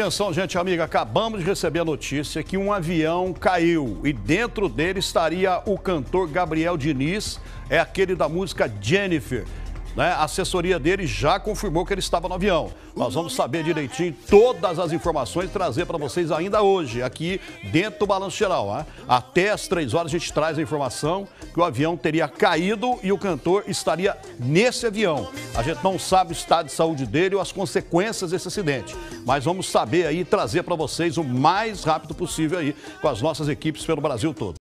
Atenção, gente amiga, acabamos de receber a notícia que um avião caiu e dentro dele estaria o cantor Gabriel Diniz, é aquele da música Jennifer. A assessoria dele já confirmou que ele estava no avião. Nós vamos saber direitinho todas as informações e trazer para vocês ainda hoje, aqui dentro do Balanço Geral. Até às 3 horas a gente traz a informação que o avião teria caído e o cantor estaria nesse avião. A gente não sabe o estado de saúde dele ou as consequências desse acidente, mas vamos saber aí e trazer para vocês o mais rápido possível aí com as nossas equipes pelo Brasil todo.